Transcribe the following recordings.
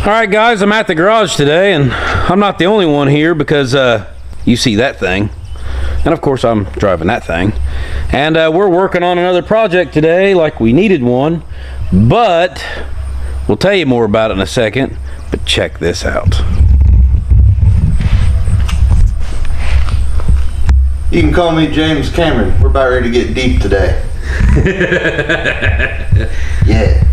Alright guys, I'm at the garage today, and I'm not the only one here because you see that thing. And of course I'm driving that thing. And we're working on another project today like we needed one. But we'll tell you more about it in a second. But check this out. You can call me James Cameron. We're about ready to get deep today. Yeah.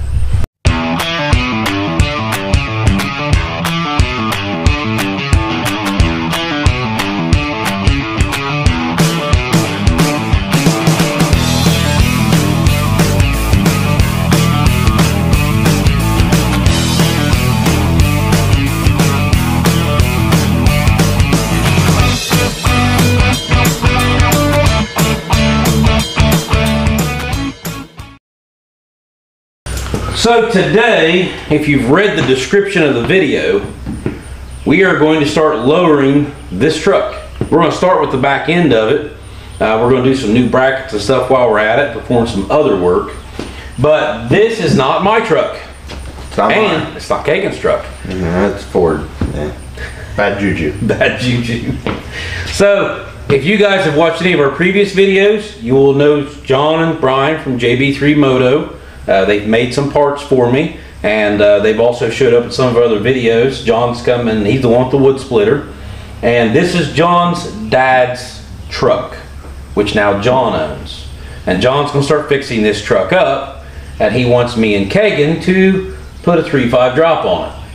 So today, if you've read the description of the video, we are going to start lowering this truck. We're going to start with the back end of it. We're going to do some new brackets and stuff while we're at it, perform some other work. But this is not my truck. It's not mine. And it's not Kagan's truck. It's Ford. Yeah. Bad juju. Bad juju. So, if you guys have watched any of our previous videos, you will know John and Brian from JB3 Moto. They've made some parts for me, and they've also showed up in some of our other videos. John's coming, he's the one with the wood splitter. And this is John's dad's truck, which now John owns. And John's gonna start fixing this truck up, and he wants me and Kagan to put a 3.5 drop on it.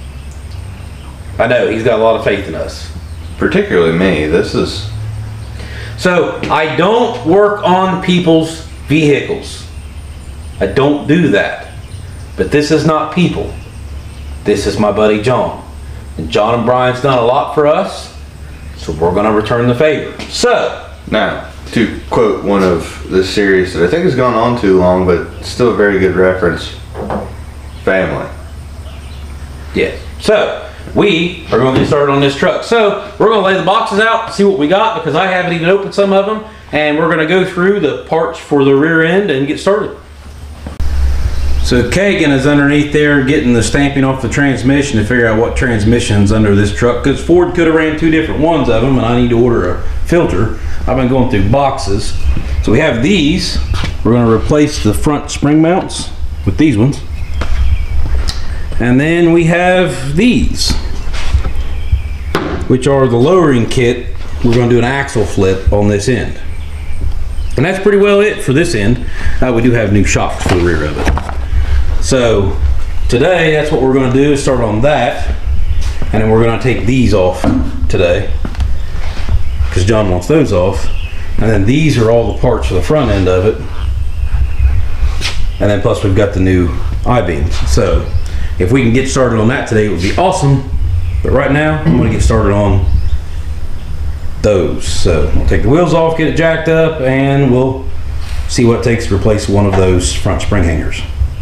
I know, he's got a lot of faith in us. Particularly me. This is... So, I don't work on people's vehicles. I don't do that. But this is not people. This is my buddy John. And John and Brian's done a lot for us, so we're going to return the favor. So, now, to quote one of the series that I think has gone on too long, but still a very good reference, family. yes. So, we are going to get started on this truck. So, we're going to lay the boxes out, see what we got, because I haven't even opened some of them. And we're going to go through the parts for the rear end and get started. So Kagan is underneath there getting the stamping off the transmission to figure out what transmission's under this truck, because Ford could have ran two different ones of them and I need to order a filter. I've been going through boxes. So we have these. We're going to replace the front spring mounts with these ones. And then we have these, which are the lowering kit. We're going to do an axle flip on this end. And that's pretty well it for this end. We do have new shocks for the rear of it. So today, that's what we're going to do, is start on that, and then we're going to take these off today because John wants those off, and then these are all the parts for the front end of it, and then plus we've got the new I-beams. So if we can get started on that today, it would be awesome, but right now I'm going to get started on those. So we'll take the wheels off, get it jacked up, and we'll see what it takes to replace one of those front spring hangers.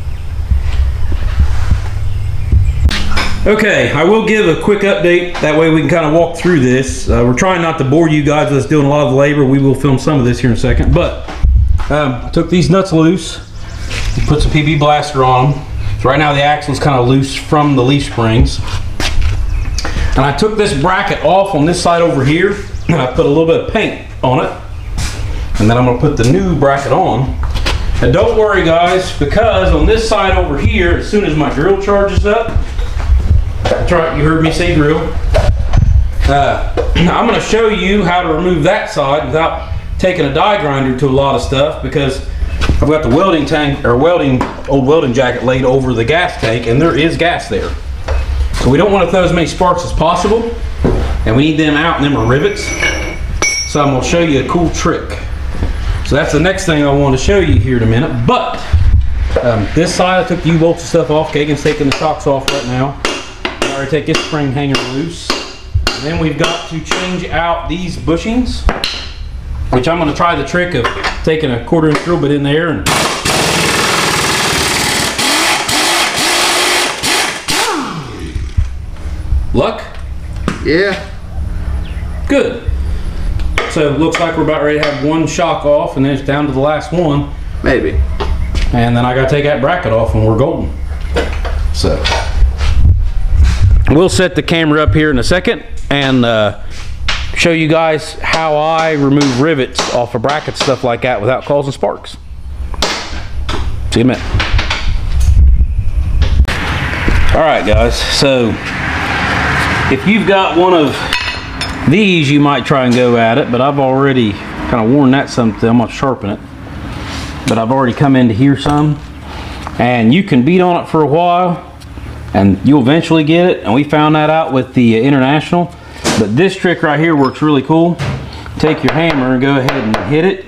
Okay, I will give a quick update, that way we can kind of walk through this. We're trying not to bore you guys with us doing a lot of the labor. We will film some of this here in a second, but I took these nuts loose, put some PB Blaster on them. So right now the axle is kind of loose from the leaf springs. And I took this bracket off on this side over here, and I put a little bit of paint on it. And then I'm going to put the new bracket on. And don't worry guys, because on this side over here, as soon as my drill charges up, that's right, you heard me say drill. I'm going to show you how to remove that side without taking a die grinder to a lot of stuff, because I've got the welding tank, or old welding jacket laid over the gas tank, and there is gas there. So we don't want to throw as many sparks as possible, and we need them out, and them are rivets. So I'm going to show you a cool trick. So that's the next thing I want to show you here in a minute. But this side I took the U-bolts and stuff off. Kagan's taking the shocks off right now. I already take this spring hanger loose. And then we've got to change out these bushings, which I'm going to try the trick of taking a 1/4 inch drill bit in there and luck? Yeah. Good. So it looks like we're about ready to have one shock off, and then it's down to the last one. Maybe. And then I got to take that bracket off and we're golden. So we'll set the camera up here in a second and show you guys how I remove rivets off of brackets, stuff like that, without causing sparks. See you in a minute. Alright guys, so if you've got one of these, you might try and go at it, but I've already kind of worn that some. I'm going to sharpen it, but I've already come into here some, and you can beat on it for a while and you'll eventually get it, and we found that out with the International. But this trick right here works really cool. Take your hammer and go ahead and hit it.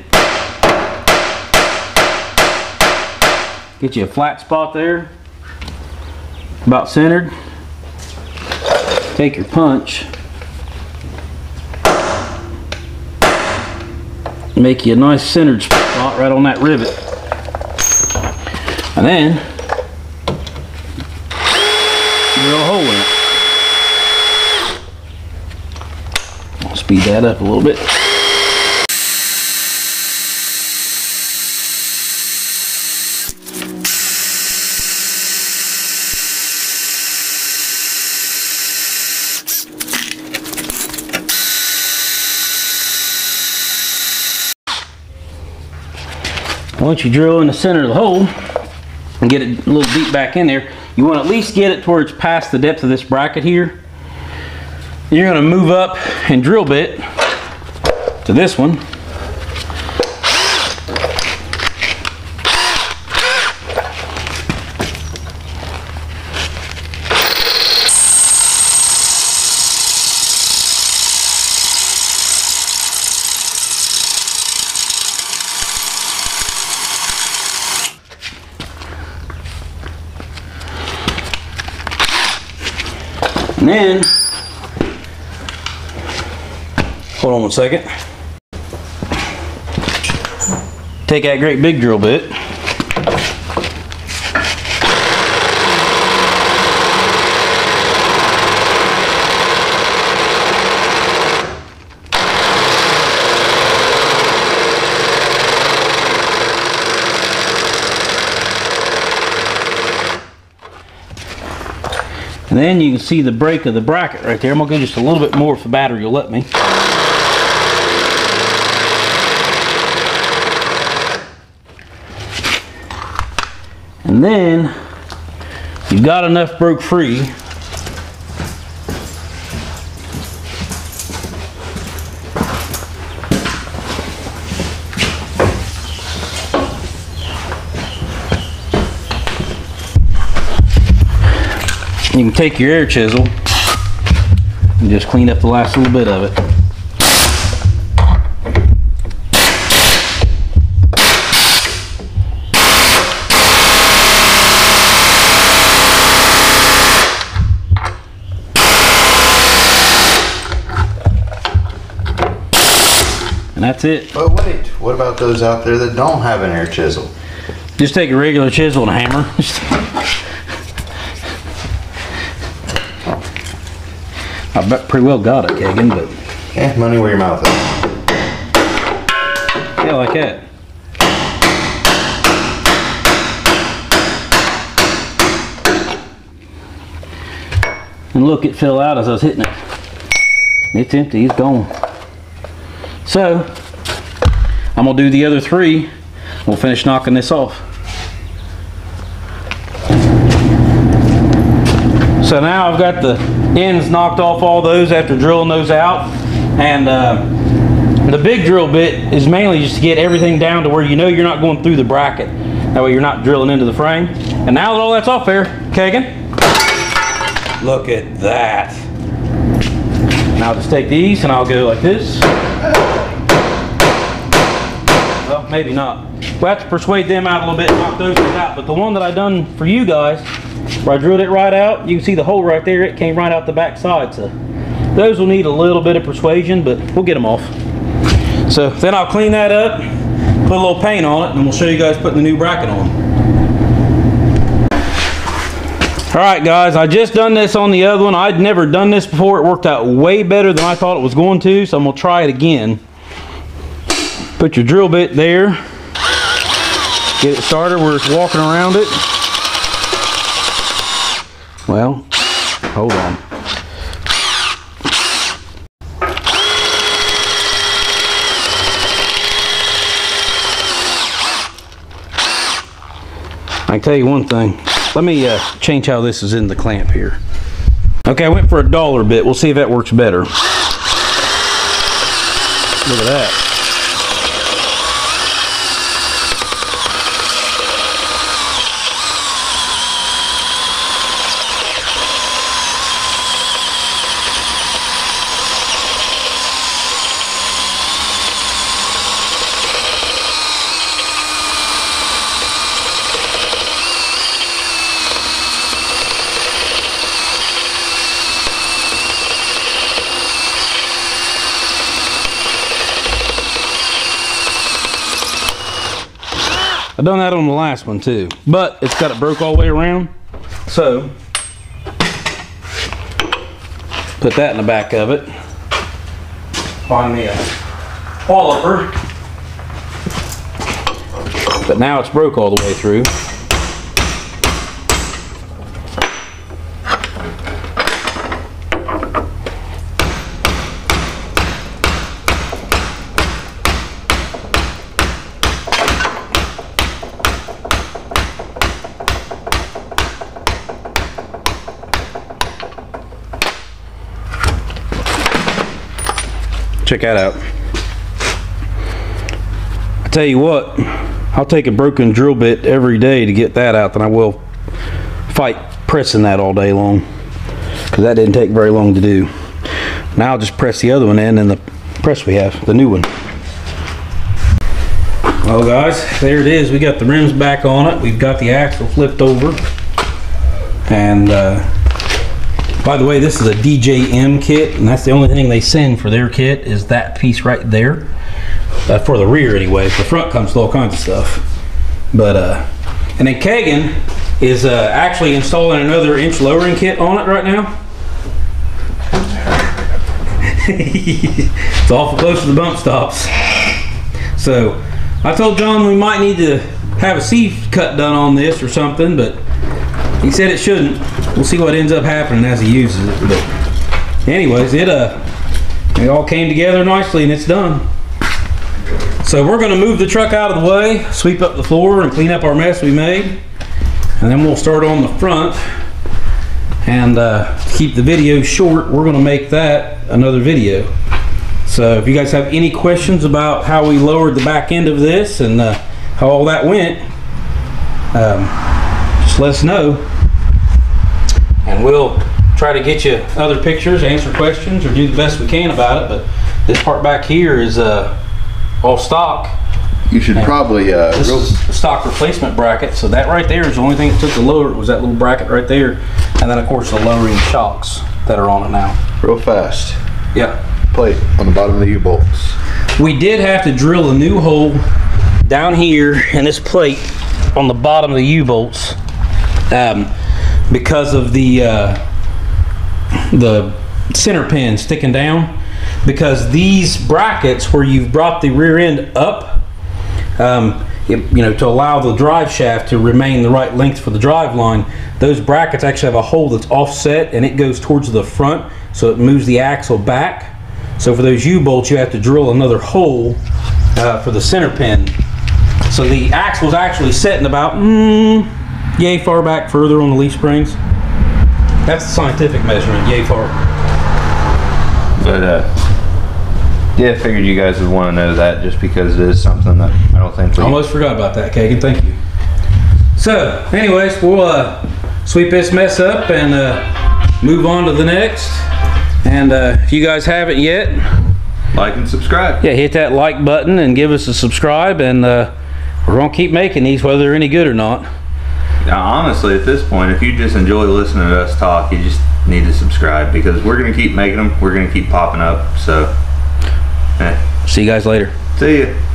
Get you a flat spot there, about centered. Take your punch, make you a nice centered spot right on that rivet, and then drill a hole in it. I'll speed that up a little bit. Once you drill in the center of the hole and get it a little deep back in there, you want to at least get it towards past the depth of this bracket here. You're going to move up and drill bit to this one. And then, hold on one second. Take that great big drill bit. And then you can see the break of the bracket right there. I'm going to go just a little bit more if the battery will let me. And then you've got enough broke free. You can take your air chisel and just clean up the last little bit of it. And that's it. But wait, what about those out there that don't have an air chisel? Just take a regular chisel and a hammer. I bet pretty well got it, Kagan, but... Yeah, money where your mouth is. Yeah, like that. And look, it fell out as I was hitting it. It's empty, it's gone. So, I'm gonna do the other three. We'll finish knocking this off. So now I've got the ends knocked off all those after drilling those out. And the big drill bit is mainly just to get everything down to where you know you're not going through the bracket. That way you're not drilling into the frame. And now that all that's off there, Kagan, look at that. Now I'll just take these and I'll go like this. Well, maybe not. We'll have to persuade them out a little bit and knock those out. But the one that I done for you guys, where I drilled it right out, you can see the hole right there. It came right out the back side. So those will need a little bit of persuasion, but we'll get them off. So then I'll clean that up, put a little paint on it, and we'll show you guys putting the new bracket on. Alright guys, I just done this on the other one. I'd never done this before. It worked out way better than I thought it was going to, so I'm going to try it again. Put your drill bit there. Get it started where it's walking around it. Well, Hold on. I can tell you one thing. Let me change how this is in the clamp here. Okay, I went for a dollar bit. We'll see if that works better. Look at that. I've done that on the last one too, but it's got it broke all the way around. So, put that in the back of it. Find me a caliper. But now it's broke all the way through. Check that out. I tell you what, I'll take a broken drill bit every day to get that out than I will fight pressing that all day long, because that didn't take very long to do. Now I'll just press the other one in and the press we have, the new one. Well guys, there it is. We got the rims back on it. We've got the axle flipped over. And by the way, this is a DJM kit, and that's the only thing they send for their kit is that piece right there. For the rear anyway. The front comes with all kinds of stuff. But, and then Kagan is actually installing another inch lowering kit on it right now. It's awful close to the bump stops. So, I told John we might need to have a C-cut done on this or something, but he said it shouldn't. We'll see what ends up happening as he uses it. But anyways, it all came together nicely and it's done. So we're going to move the truck out of the way, sweep up the floor and clean up our mess we made. And then we'll start on the front. And to keep the video short, we're going to make that another video. So if you guys have any questions about how we lowered the back end of this and how all that went, just let us know. And we'll try to get you other pictures, answer questions, or do the best we can about it. But this part back here is all stock. You should probably this is a stock replacement bracket. So that right there is the only thing that took the lower was that little bracket right there, and then of course the lowering shocks that are on it now. Real fast. Yeah. Plate on the bottom of the U-bolts. We did have to drill a new hole down here in this plate on the bottom of the U-bolts. Because of the center pin sticking down, because these brackets where you've brought the rear end up, you know, to allow the drive shaft to remain the right length for the drive line, those brackets actually have a hole that's offset and it goes towards the front, so it moves the axle back. So for those U-bolts you have to drill another hole for the center pin. So the axle's actually setting about yay far back further on the leaf springs. That's the scientific measurement, yay far. But yeah, I figured you guys would want to know that just because it is something that I don't think we... Almost forgot about that, Kagan, thank you. So, anyways, we'll sweep this mess up and move on to the next. And if you guys haven't yet, like and subscribe. Yeah, hit that like button and give us a subscribe, and we're going to keep making these whether they're any good or not. Now, honestly, at this point, if you just enjoy listening to us talk, you just need to subscribe, because we're going to keep making them. We're going to keep popping up. So, see you guys later. See ya.